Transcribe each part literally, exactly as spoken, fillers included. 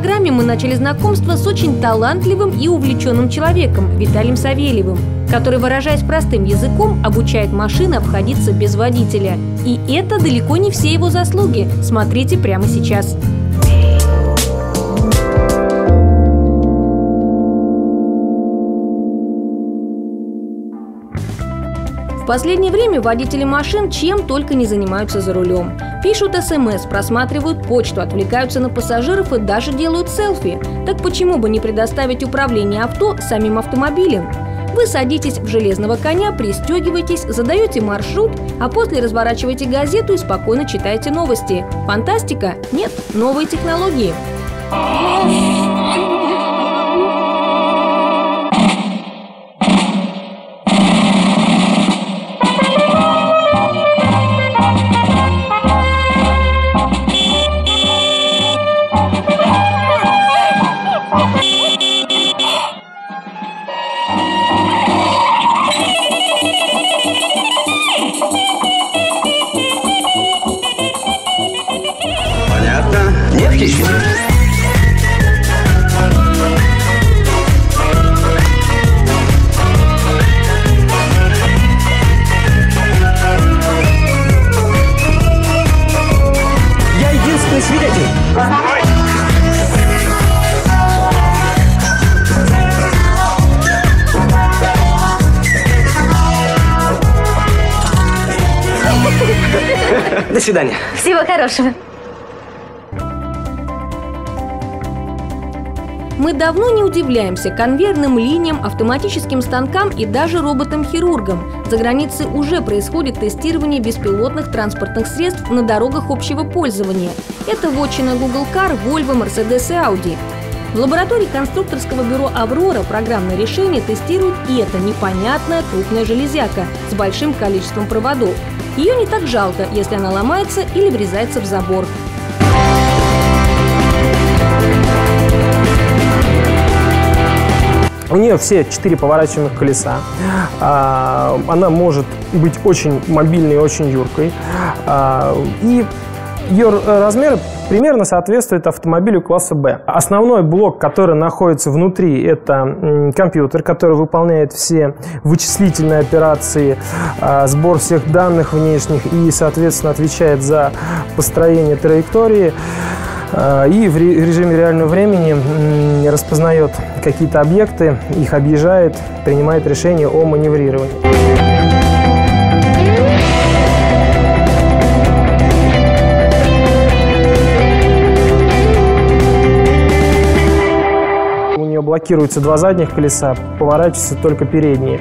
программе мы начали знакомство с очень талантливым и увлеченным человеком Виталием Савельевым, который, выражаясь простым языком, обучает машины обходиться без водителя. И это далеко не все его заслуги. Смотрите прямо сейчас. В последнее время водители машин чем только не занимаются за рулем. Пишут смс, просматривают почту, отвлекаются на пассажиров и даже делают селфи. Так почему бы не предоставить управление авто самим автомобилем? Вы садитесь в железного коня, пристегиваетесь, задаете маршрут, а после разворачиваете газету и спокойно читаете новости. Фантастика? Нет, новые технологии. Нет, Кичкин? Я единственный свидетель. До свидания. Всего хорошего. Мы давно не удивляемся конвейерным линиям, автоматическим станкам и даже роботам-хирургам. За границей уже происходит тестирование беспилотных транспортных средств на дорогах общего пользования. Это вотчина Google Car, Volvo, Mercedes и Audi. В лаборатории конструкторского бюро «Аврора» программное решение тестирует и эта непонятная крупная железяка с большим количеством проводов. Ее не так жалко, если она ломается или врезается в забор. У нее все четыре поворачиваемых колеса. Она может быть очень мобильной и очень юркой. И ее размеры примерно соответствуют автомобилю класса Б. Основной блок, который находится внутри, это компьютер, который выполняет все вычислительные операции, сбор всех данных внешних и, соответственно, отвечает за построение траектории. И в режиме реального времени распознает какие-то объекты, их объезжает, принимает решение о маневрировании. Блокируются два задних колеса, поворачиваются только передние.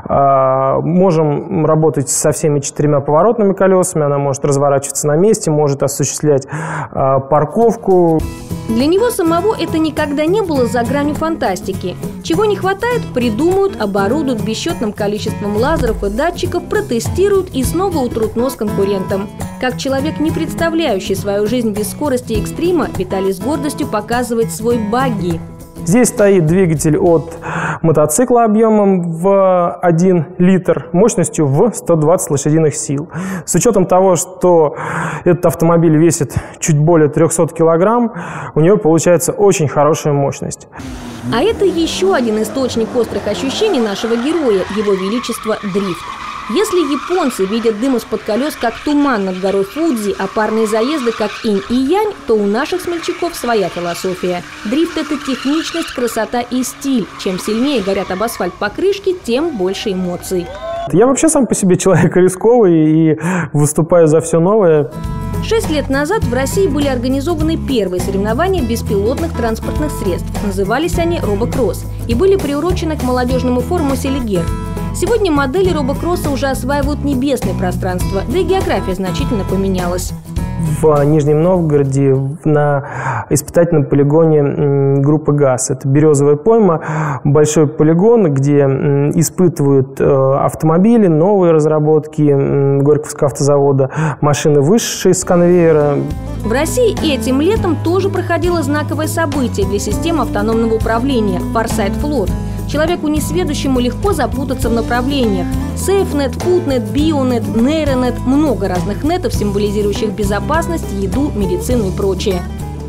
Можем работать со всеми четырьмя поворотными колесами, она может разворачиваться на месте, может осуществлять парковку. Для него самого это никогда не было за гранью фантастики. Чего не хватает, придумают, оборудуют бесчетным количеством лазеров и датчиков, протестируют и снова утрут нос конкурентам. Как человек, не представляющий свою жизнь без скорости и экстрима, Виталий с гордостью показывает свой багги. Здесь стоит двигатель от мотоцикла объемом в один литр, мощностью в сто двадцать лошадиных сил. С учетом того, что этот автомобиль весит чуть более трёхсот килограмм, у него получается очень хорошая мощность. А это еще один источник острых ощущений нашего героя, его величество дрифт. Если японцы видят дым из-под колес как туман над горой Фудзи, а парные заезды как инь и янь, то у наших смельчаков своя философия. Дрифт – это техничность, красота и стиль. Чем сильнее горят об асфальт покрышки, тем больше эмоций. Я вообще сам по себе человек рисковый и выступаю за все новое. Шесть лет назад в России были организованы первые соревнования беспилотных транспортных средств. Назывались они «Робокросс» и были приурочены к молодежному форуму «Селигер». Сегодня модели робокросса уже осваивают небесное пространство, да и география значительно поменялась. В Нижнем Новгороде на испытательном полигоне группы ГАЗ. Это Березовая пойма, большой полигон, где испытывают автомобили, новые разработки Горьковского автозавода, машины, вышедшие с конвейера. В России этим летом тоже проходило знаковое событие для системы автономного управления – Форсайт Флот. Человеку несведущему легко запутаться в направлениях. SafeNet, FoodNet, BioNet, NeuroNet – много разных нетов, символизирующих безопасность, еду, медицину и прочее.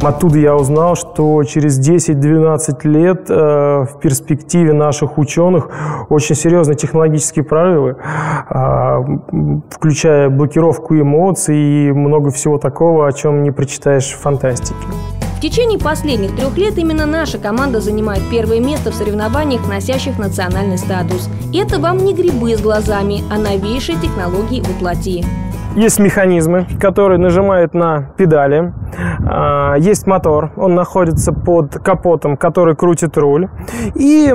Оттуда я узнал, что через десять-двенадцать лет э, в перспективе наших ученых очень серьезные технологические прорывы, э, включая блокировку эмоций и много всего такого, о чем не прочитаешь в фантастике. В течение последних трех лет именно наша команда занимает первое место в соревнованиях, носящих национальный статус. И это вам не грибы с глазами, а новейшие технологии воплоти. Есть механизмы, которые нажимают на педали. Есть мотор, он находится под капотом, который крутит руль. И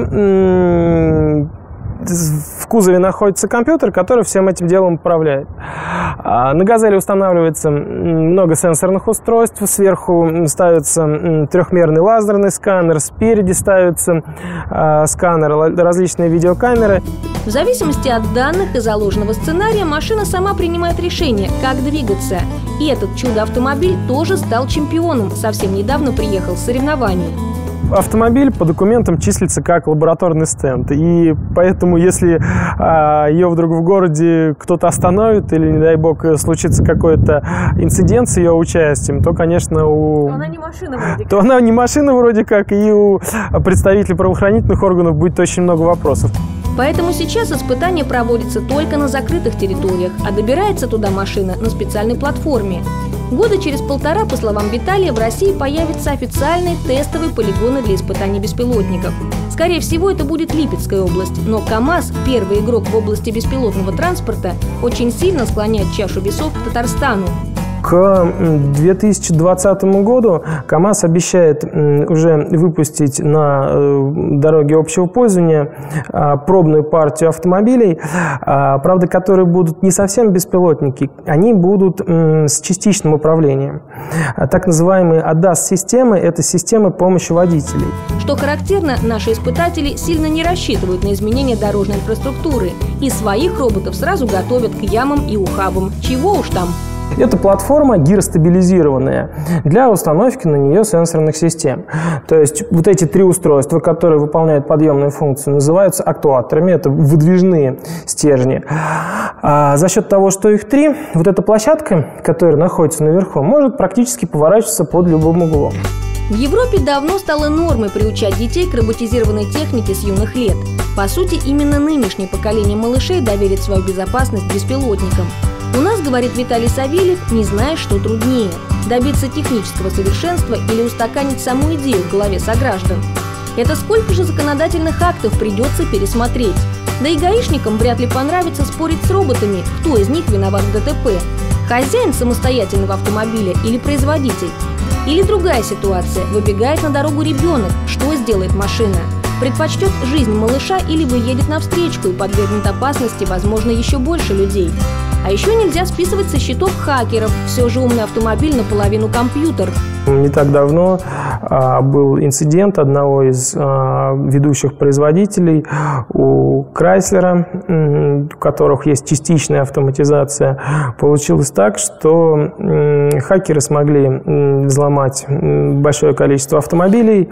в кузове находится компьютер, который всем этим делом управляет. На «Газели» устанавливается много сенсорных устройств. Сверху ставится трехмерный лазерный сканер, спереди ставится сканер, различные видеокамеры. В зависимости от данных и заложенного сценария машина сама принимает решение, как двигаться. И этот чудо-автомобиль тоже стал чемпионом, совсем недавно приехал с соревнований. Автомобиль по документам числится как лабораторный стенд, и поэтому, если а, ее вдруг в городе кто-то остановит или, не дай бог, случится какой-то инцидент с ее участием, то, конечно, у... То она не машина вроде как. То она не машина вроде как, и у представителей правоохранительных органов будет очень много вопросов. Поэтому сейчас испытания проводятся только на закрытых территориях, а добирается туда машина на специальной платформе. Года через полтора, по словам Виталия, в России появятся официальные тестовые полигоны для испытаний беспилотников. Скорее всего, это будет Липецкая область, но КАМАЗ, первый игрок в области беспилотного транспорта, очень сильно склоняет чашу весов к Татарстану. К две тысячи двадцатому году КАМАЗ обещает уже выпустить на дороге общего пользования пробную партию автомобилей, правда, которые будут не совсем беспилотники, они будут с частичным управлением. Так называемые эй ди эй эс-системы – это системы помощи водителей. Что характерно, наши испытатели сильно не рассчитывают на изменения дорожной инфраструктуры и своих роботов сразу готовят к ямам и ухабам. Чего уж там. Это платформа гиростабилизированная для установки на нее сенсорных систем. То есть вот эти три устройства, которые выполняют подъемную функцию, называются актуаторами. Это выдвижные стержни. А за счет того, что их три, вот эта площадка, которая находится наверху, может практически поворачиваться под любым углом. В Европе давно стало нормой приучать детей к роботизированной технике с юных лет. По сути, именно нынешнее поколение малышей доверит свою безопасность беспилотникам. У нас, говорит Виталий Савельев, не знаешь, что труднее – добиться технического совершенства или устаканить саму идею в голове сограждан. Это сколько же законодательных актов придется пересмотреть? Да и гаишникам вряд ли понравится спорить с роботами, кто из них виноват в ДТП – хозяин самостоятельного автомобиля или производитель. Или другая ситуация – выбегает на дорогу ребенок, что сделает машина? Предпочтет жизнь малыша или выедет навстречу и подвергнет опасности, возможно, еще больше людей. А еще нельзя списывать со счетов хакеров. Все же умный автомобиль наполовину компьютер. Не так давно а, был инцидент одного из а, ведущих производителей у Крайслера, м, у которых есть частичная автоматизация. Получилось так, что м, хакеры смогли м, взломать м, большое количество автомобилей.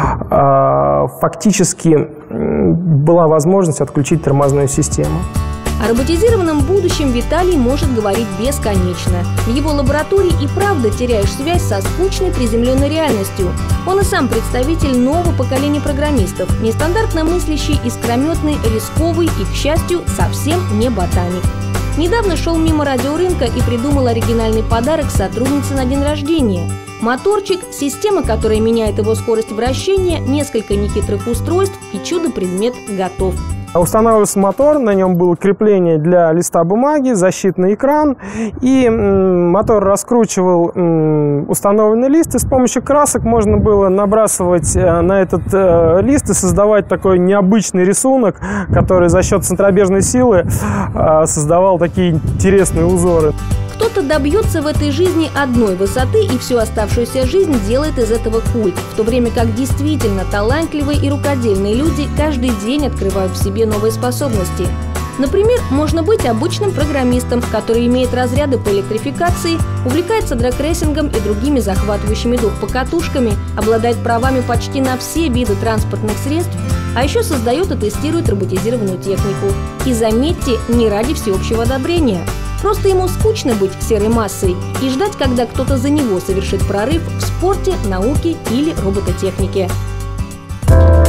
А, фактически м, была возможность отключить тормозную систему. О роботизированном будущем Виталий может говорить бесконечно. В его лаборатории и правда теряешь связь со скучной приземленной реальностью. Он и сам представитель нового поколения программистов, нестандартно мыслящий, искрометный, рисковый и, к счастью, совсем не ботаник. Недавно шел мимо радиорынка и придумал оригинальный подарок сотруднице на день рождения. Моторчик, система, которая меняет его скорость вращения, несколько нехитрых устройств и чудо-предмет готов. Устанавливался мотор, на нем было крепление для листа бумаги, защитный экран, и м, мотор раскручивал м, установленный лист, и с помощью красок можно было набрасывать э, на этот э, лист и создавать такой необычный рисунок, который за счет центробежной силы э, создавал такие интересные узоры. Кто-то добьется в этой жизни одной высоты и всю оставшуюся жизнь делает из этого культ, в то время как действительно талантливые и рукодельные люди каждый день открывают в себе новые способности. Например, можно быть обычным программистом, который имеет разряды по электрификации, увлекается дрэг-рейсингом и другими захватывающими дух покатушками, обладает правами почти на все виды транспортных средств, а еще создает и тестирует роботизированную технику. И заметьте, не ради всеобщего одобрения. Просто ему скучно быть серой массой и ждать, когда кто-то за него совершит прорыв в спорте, науке или робототехнике.